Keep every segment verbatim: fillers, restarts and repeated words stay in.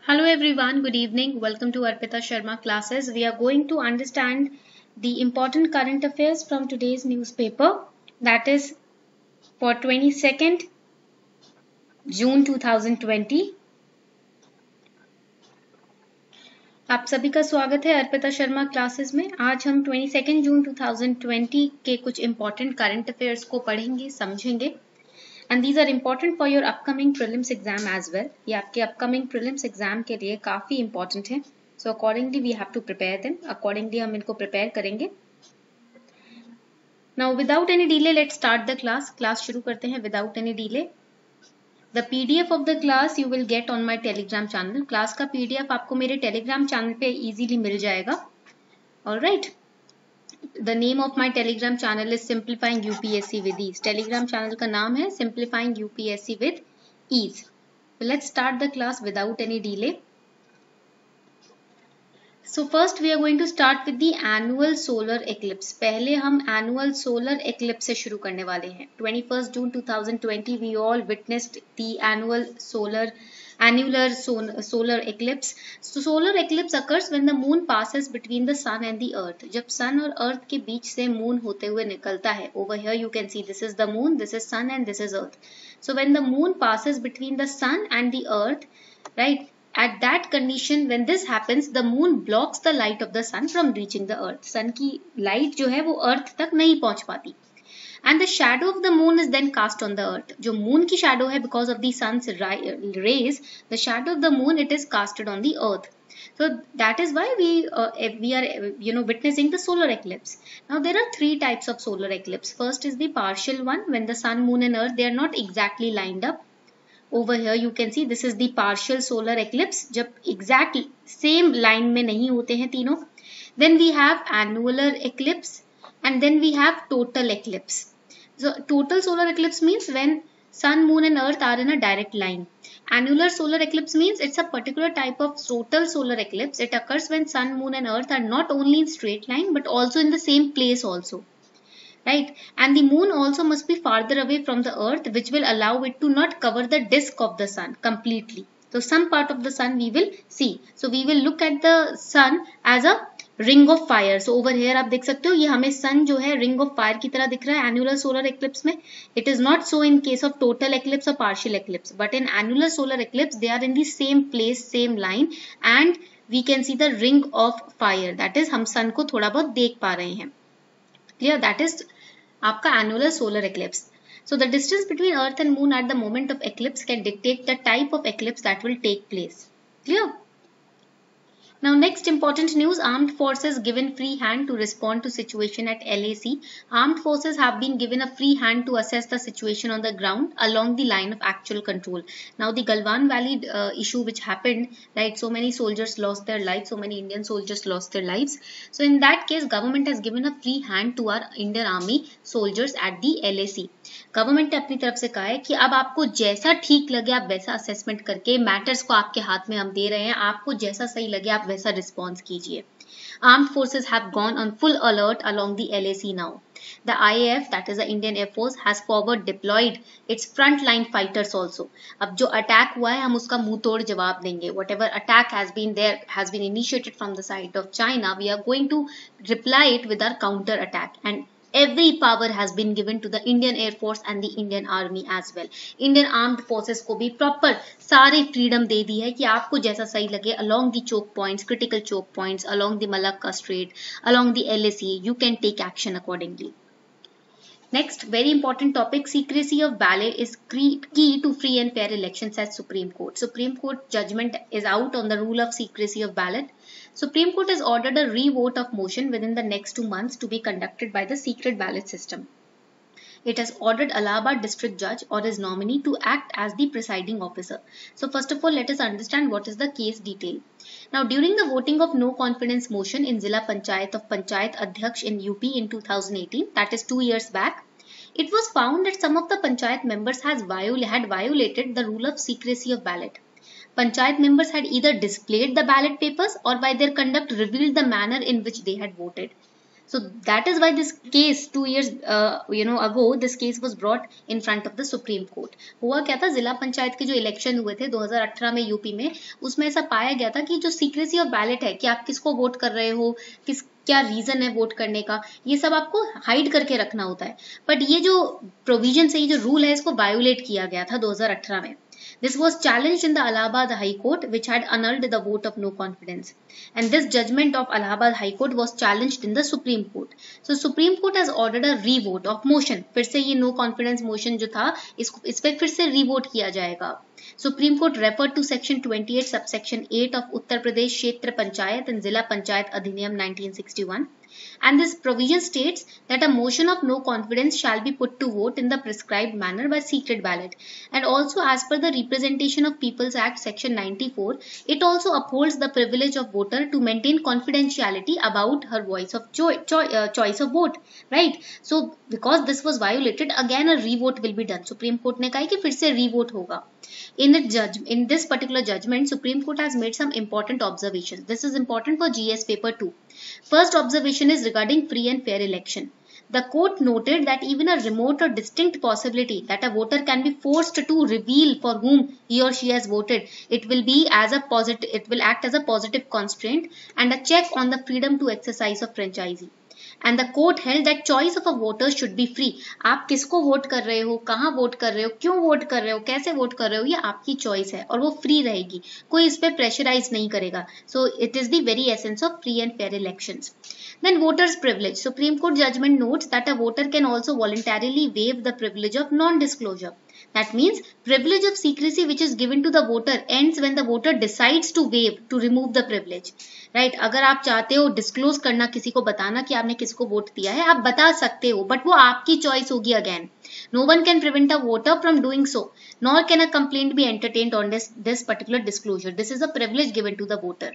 Hello everyone, good evening. Welcome to Arpita Sharma classes. We are going to understand the important current affairs from today's newspaper, that is for twenty-second June two thousand twenty. आप सभी का स्वागत है Arpita Sharma classes में। आज हम बाईस जून दो हज़ार बीस के कुछ important current affairs को पढ़ेंगे, समझेंगे। And these are important for your upcoming prelims exam as well. ये आपके upcoming prelims exam के लिए काफी important है. So accordingly we have to prepare them. Accordingly हम इनको prepare करेंगे. Now without any delay let's start the class. Class शुरू करते हैं without any delay. The P D F of the class you will get on my Telegram channel. Class का P D F आपको मेरे Telegram channel पे easily मिल जाएगा. Alright. The name of my Telegram channel is Simplifying U P S C with Ease. Telegram channel का नाम है Simplifying U P S C with Ease. So let's start the class without any delay. So first we are going to start with the annual solar eclipse. पहले हम annual solar eclipse से शुरू करने वाले हैं. twenty-first June two thousand twenty we all witnessed the annual solar annular solar eclipse. So solar eclipse occurs when the moon passes between the sun and the earth. जब sun और earth के बीच से moon होते हुए निकलता है. Over here you can see this is the moon, this is sun and this is earth. So when the moon passes between the sun and the earth, right? At that condition, when this happens, the moon blocks the light of the sun from reaching the earth. Sun की light जो है वो earth तक नहीं पहुंच पाती. And the shadow of the moon is then cast on the earth. जो moon की shadow है because of the sun's rays, the shadow of the moon it is casted on the earth. So that is why we uh, we are you know witnessing the solar eclipse. Now there are three types of solar eclipse. First is the partial one, when the sun, moon and earth they are not exactly lined up. Over here you can see this is the partial solar eclipse जब exact same line में नहीं होते हैं तीनों. Then we have annular eclipse and then we have total eclipse. So total solar eclipse means when sun, moon and earth are in a direct line. Annular solar eclipse means it's a particular type of total solar eclipse. It occurs when sun, moon and earth are not only in straight line but also in the same place also. Right, and the moon also must be farther away from the earth, which will allow it to not cover the disk of the sun completely. So some part of the sun we will see. So we will look at the sun as a ring of fire. So over here आप देख सकते हो ये हमें sun जो है ring of fire की तरह दिख रहा है annular solar eclipse में. It is not so in case of total eclipse or partial eclipse, but in annular solar eclipse they are in the same place, same line, and we can see the ring of fire. That is हम sun को थोड़ा बहुत देख पा रहे हैं. Clear? That is आपका annular solar eclipse. So the distance between earth and moon at the moment of eclipse can dictate the type of eclipse that will take place. Clear? Now next important news, armed forces given free hand to respond to situation at L A C. Armed forces have been given a free hand to assess the situation on the ground along the line of actual control. Now the Galwan Valley uh, issue which happened, right, so many soldiers lost their lives, so many Indian soldiers lost their lives. So in that case government has given a free hand to our Indian army soldiers at the L A C. Government ने अपनी तरफ से कहा है कि अब आपको जैसा ठीक लगे आप वैसा असेसमेंट करके मैटर्स को आपके हाथ में हम दे रहे हैं, आपको जैसा सही लगे आप वैसा रिस्पॉन्स कीजिए. Armed forces have gone on full alert along the L A C now. The I A F, that is the Indian Air Force, has forward deployed its frontline fighters also. अब जो attack हुआ है हम उसका मुंह तोड़ जवाब देंगे. Whatever attack has been there has been initiated from the side of China, we are going to reply it with our counter attack. And every power has been given to the Indian Air Force and the Indian Army as well. Indian Armed Forces को भी proper सारी freedom दे दी है कि आपको जैसा सही लगे along the choke points, critical choke points, along the Malacca Strait, along the L A C, you can take action accordingly. Next, very important topic, secrecy of ballot is key to free and fair elections at Supreme Court. Supreme Court judgment is out on the rule of secrecy of ballot. Supreme Court has ordered a re-vote of motion within the next two months to be conducted by the secret ballot system. It has ordered Allahabad district judge or his nominee to act as the presiding officer. So first of all, let us understand what is the case detail. Now during the voting of no confidence motion in Zilla Panchayat of Panchayat Adhyaksh in U P in two thousand eighteen, that is two years back, it was found that some of the Panchayat members has viol had violated the rule of secrecy of ballot. Panchayat members had either displayed the ballot papers or by their conduct revealed the manner in which they had voted. So that is why this case two years uh, you know ago this case was brought in front of the Supreme Court. हुआ क्या था, जिला पंचायत के जो election हुए थे दो हज़ार अठारह में यूपी में, उसमें ऐसा पाया गया था कि जो सीक्रेसी ऑफ बैलेट है कि आप किसको वोट कर रहे हो, किस क्या रीजन है वोट करने का, ये सब आपको हाइड करके रखना होता है. बट ये जो प्रोविजन है, ये जो रूल है, इसको वायोलेट किया गया था दो हज़ार अठारह में. This was challenged in the Allahabad High Court, which had annulled the vote of no confidence. And this judgment of Allahabad High Court was challenged in the Supreme Court. So Supreme Court has ordered a revote of motion. फिर से ये no confidence motion जो था, इसको इस पे फिर से revote किया जाएगा. Supreme Court referred to Section twenty-eight, subsection eight of Uttar Pradesh Kshetra Panchayat and Zilla Panchayat Adhiniyam nineteen sixty-one. And this provision states that a motion of no confidence shall be put to vote in the prescribed manner by secret ballot. And also, as per the Representation of People's Act Section ninety-four, it also upholds the privilege of voter to maintain confidentiality about her voice of cho cho uh, choice of vote. Right? So, because this was violated, again a revote will be done. Supreme Court ने कहा कि फिर से revote होगा. In it judge in this particular judgment, Supreme Court has made some important observations. This is important for G S paper two. First observation is regarding free and fair election. The court noted that even a remote or distinct possibility that a voter can be forced to reveal for whom he or she has voted, it will be as a positive, it will act as a positive constraint and a check on the freedom to exercise of franchisee. And the court held that choice of a voter should be free. आप किसको vote कर रहे हो, कहाँ vote कर रहे हो, क्यों वोट कर रहे हो, कैसे वोट कर रहे हो, ये आपकी चॉइस है और वो फ्री रहेगी, कोई इस पे प्रेशराइज नहीं करेगा. So it is the very essence of free and fair elections. Then voters' privilege. Supreme Court judgment notes that a voter can also voluntarily waive the privilege of non-disclosure. That means privilege of secrecy which is given to the voter ends when the voter decides to waive, to remove the privilege. Right? अगर आप चाहते हो disclose करना, किसी को बताना कि आपने किसको वोट दिया है, आप बता सकते हो, बट वो आपकी चॉइस होगी again. No one can prevent a voter from doing so, nor can a complaint be entertained on this, this particular disclosure. This is a privilege given to the voter.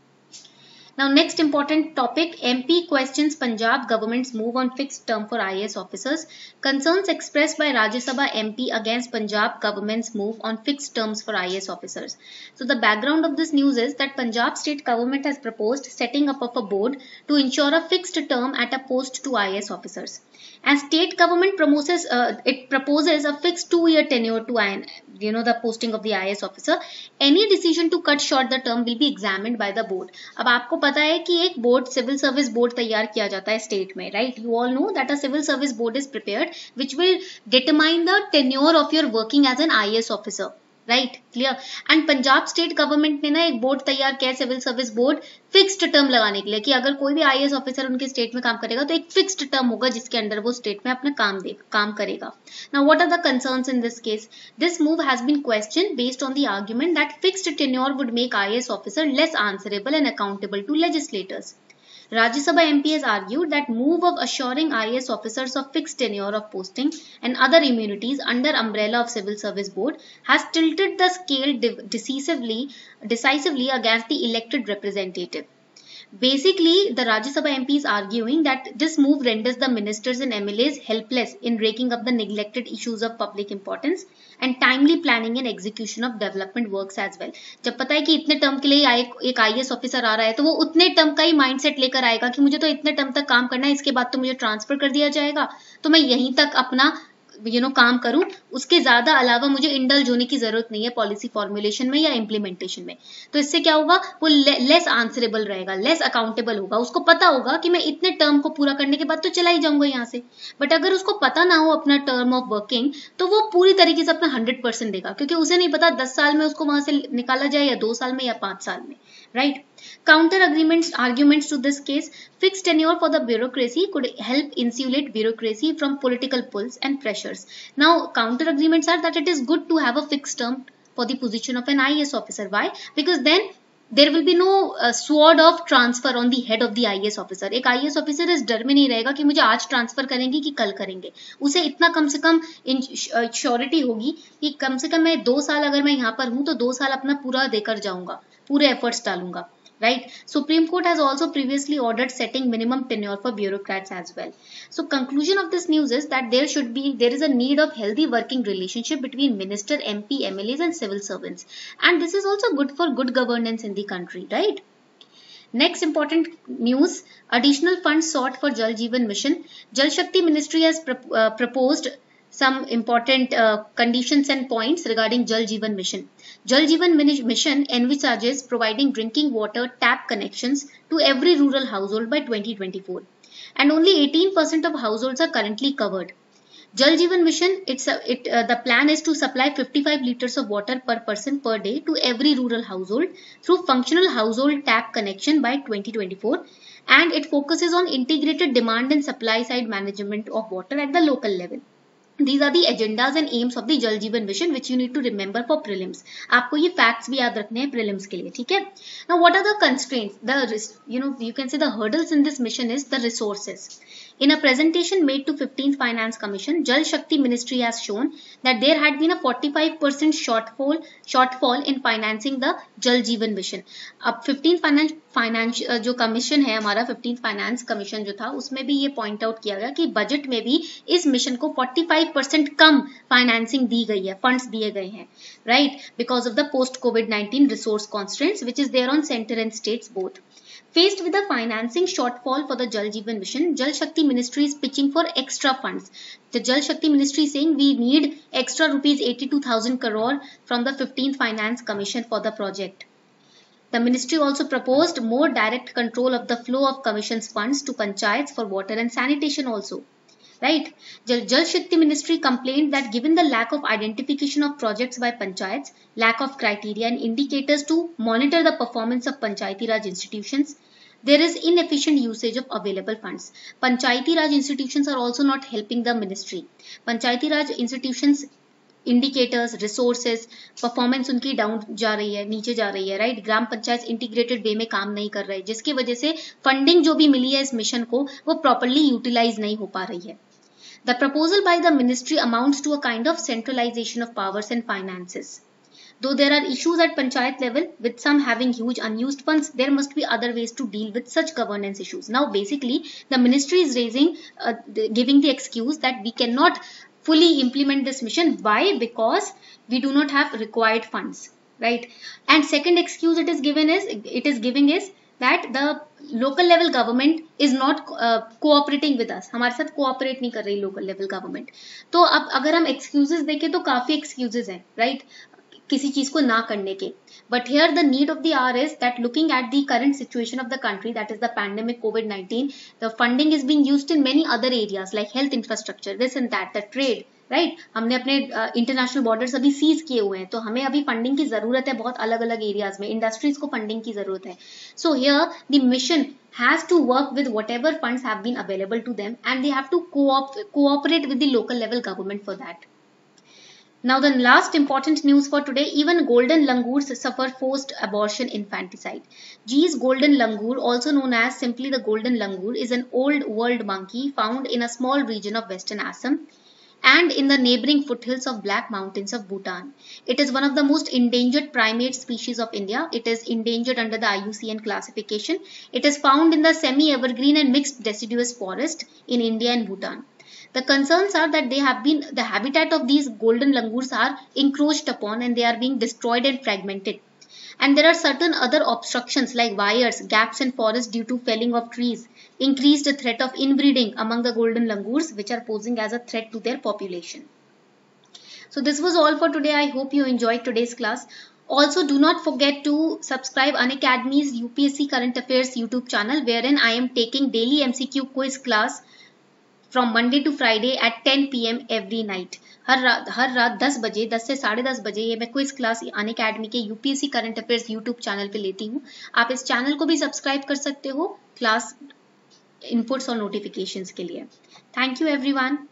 Now next important topic, M P questions Punjab government's move on fixed term for I A S officers. Concerns expressed by Rajya Sabha M P against Punjab government's move on fixed terms for I A S officers. So the background of this news is that Punjab state government has proposed setting up of a board to ensure a fixed term at a post to I A S officers. And state government proposes uh, it proposes a fixed two-year tenure to you know the posting of the I A S officer. Any decision to cut short the term will be examined by the board. अब आपको पता है कि एक board civil service board तैयार किया जाता है स्टेट में, right? You all know that a civil service board is prepared which will determine the tenure of your working as an I A S officer. Right, clear? And Punjab state government ने ना एक board तैयार किया है, civil service board, fixed term लगाने के लिए कि अगर कोई भी आई ए एस ऑफिसर उनके स्टेट में काम करेगा तो एक फिक्स्ड टर्म होगा जिसके अंडर वो स्टेट में अपना काम दे काम करेगा. Now what are the concerns in this case? This move has been question based on the argument that fixed tenure would make I A S officer less answerable and accountable to legislators. Rajya Sabha M P has argued that move of assuring I A S officers of fixed tenure of posting and other immunities under umbrella of Civil Service Board has tilted the scale decisively, decisively against the elected representative. Basically, the Rajya Sabha M P is arguing that this move renders the ministers and M L As helpless in raking up the neglected issues of public importance and timely planning and execution of development works as well. जब पता है कि इतने term के लिए एक आई A S officer आ रहा है तो वो उतने टर्म का ही माइंडसेट लेकर आएगा कि मुझे तो इतने टर्म तक काम करना है, इसके बाद तो मुझे ट्रांसफर कर दिया जाएगा, तो मैं यहीं तक अपना यू नो काम करूं, उसके ज्यादा अलावा मुझे इंडल्ज होने की जरूरत नहीं है पॉलिसी फॉर्मुलेशन में या इम्प्लीमेंटेशन में. तो इससे क्या होगा, वो लेस आंसरेबल रहेगा, लेस अकाउंटेबल होगा. उसको पता होगा कि मैं इतने टर्म को पूरा करने के बाद तो चला ही जाऊंगा यहाँ से. बट अगर उसको पता ना हो अपना टर्म ऑफ वर्किंग तो वो पूरी तरीके से अपना हंड्रेड परसेंट देगा, क्योंकि उसे नहीं पता दस साल में उसको वहां से निकाला जाए या दो साल में या पांच साल में. Right? Counter agreements, arguments to this case, fixed tenure for the bureaucracy could help insulate bureaucracy from political pulls and pressures. Now, counter agreements are that it is good to have a fixed term for the position of an I A S officer. Why? Because then there will be no uh, sword of transfer on the head of the I A S officer. एक I A S officer इस डर में नहीं रहेगा कि मुझे आज transfer करेंगे कि कल करेंगे. उसे इतना कम से कम श्योरिटी होगी कि कम से कम मैं दो साल अगर मैं यहाँ पर हूँ तो दो साल अपना पूरा देकर जाऊंगा, पूरे एफर्ट्स डालूंगा. Right? Supreme Court has also previously ordered setting minimum tenure for bureaucrats as well. So conclusion of this news is that there should be, there is a need of healthy working relationship between minister, M P, M L As and civil servants. And this is also good for good governance in the country, right? Next important news, additional funds sought for Jal Jeevan Mission. Jal Shakti Ministry has pro uh, proposed some important uh, conditions and points regarding Jal Jeevan Mission. Jal Jeevan Mission envisages providing drinking water tap connections to every rural household by twenty twenty-four, and only eighteen percent of households are currently covered. Jal Jeevan Mission, it's a, it, uh, the plan is to supply fifty-five liters of water per person per day to every rural household through functional household tap connection by twenty twenty-four, and it focuses on integrated demand and supply side management of water at the local level. These are the agendas and aims of the Jal Jeevan Mission which you need to remember for prelims. आपको ये facts भी याद रखने हैं prelims के लिए, ठीक है? Now what are the constraints? The you know you can say the hurdles in this mission is the resources. In a presentation made to fifteenth Finance Commission, Jal Shakti Ministry has shown that there had been a forty-five percent shortfall shortfall in financing the Jal Jeevan Mission. अब fifteenth Finance finance जो commission है हमारा fifteenth finance commission जो था उसमें भी ये point out किया गया कि बजट में भी इस मिशन को पैंतालीस परसेंट कम फाइनेंसिंग दी गई है, फंड्स दिए गए हैं, right, because of the post covid nineteen resource constraints which is there on centre and states both. Faced with the financing shortfall for the Jal Jeevan Mission, Jal Shakti Ministry is pitching for extra funds. The Jal Shakti Ministry is saying we need extra rupees eighty-two thousand crore from the fifteenth Finance Commission for the project. The ministry also proposed more direct control of the flow of commission's funds to panchayats for water and sanitation also. Right? Jal, Jal Shakti Ministry complained that given the lack of identification of projects by panchayats, lack of criteria and indicators to monitor the performance of Panchayati Raj institutions, there is inefficient usage of available funds. Panchayati Raj institutions are also not helping the ministry. Panchayati Raj institutions indicators, resources, performance उनकी down जा रही है, नीचे जा रही है, right. Gram panchayat integrated way में काम नहीं कर रहे, जिसकी वजह से फंडिंग जो भी मिली है इस मिशन को वो प्रॉपर्ली यूटिलाइज नहीं हो पा रही है. The proposal by the ministry amounts to a kind of centralisation of powers and finances. Though there are issues at panchayat level with some having huge unused funds, there must be other ways to deal with such governance issues. Now basically the ministry is raising, uh, the, giving the excuse that we cannot fully implement this mission. Why? Because we do not have required funds, right? And second excuse it is given is, it is giving is that the local level government is not uh, cooperating with us. हमारे साथ cooperate नहीं कर रही local level government. तो अब अगर हम excuses देखें तो काफी excuses हैं, right? किसी चीज को ना करने के. But here the need of the hour is that looking at the current situation of the country, that is the pandemic COVID nineteen, the funding is being used in many other areas like health infrastructure, this and that, the trade, right? हमने अपने international borders अभी seize किए हुए हैं, तो हमें अभी funding की जरूरत है बहुत अलग अलग एरियाज में, इंडस्ट्रीज को फंडिंग की जरूरत है. So here the mission has to work with whatever funds have been available to them and they have to co-op cooperate with the local level government for that. Now the last important news for today, even golden langurs suffer forced abortion infanticide. Gee's golden langur, also known as simply the golden langur, is an old world monkey found in a small region of western Assam and in the neighboring foothills of Black Mountains of Bhutan. It is one of the most endangered primate species of India. It is endangered under the I U C N classification. It is found in the semi-evergreen and mixed deciduous forest in India and Bhutan. The concerns are that they have been, the habitat of these golden langurs are encroached upon and they are being destroyed and fragmented. And there are certain other obstructions like wires, gaps in forest due to felling of trees, increased threat of inbreeding among the golden langurs which are posing as a threat to their population. So this was all for today. I hope you enjoyed today's class. Also do not forget to subscribe Unacademy's U P S C Current Affairs YouTube channel wherein I am taking daily M C Q quiz class from Monday to Friday at ten p m every night. हर रात हर रात दस बजे दस से साढ़े दस बजे ये मैं क्विज क्लास अनअकैडमी के UPSC current affairs YouTube channel पे लेती हूँ. आप इस चैनल को भी सब्सक्राइब कर सकते हो क्लास इनपुट्स और नोटिफिकेशंस के लिए. Thank you everyone.